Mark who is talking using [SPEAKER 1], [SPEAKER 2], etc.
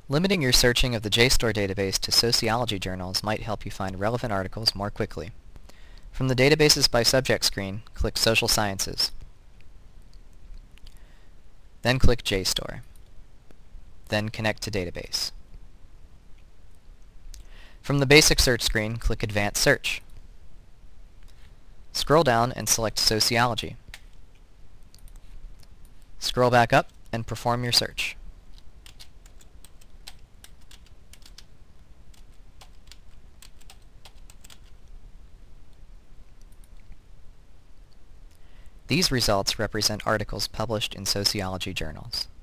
[SPEAKER 1] Limiting your searching of the JSTOR database to sociology journals might help you find relevant articles more quickly. From the Databases by Subject screen, click Social Sciences. Then click JSTOR. Then Connect to Database. From the Basic Search screen, click Advanced Search. Scroll down and select Sociology. Scroll back up and perform your search. These results represent articles published in sociology journals.